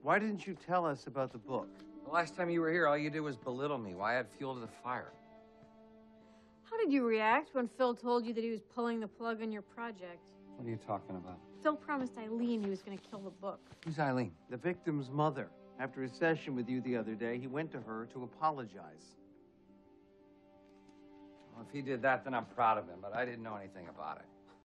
Why didn't you tell us about the book? The last time you were here, all you did was belittle me. Why add fuel to the fire? How did you react when Phil told you that he was pulling the plug on your project? What are you talking about? Phil promised Eileen he was going to kill the book. Who's Eileen? The victim's mother. After his session with you the other day, he went to her to apologize. Well, if he did that, then I'm proud of him, but I didn't know anything about it.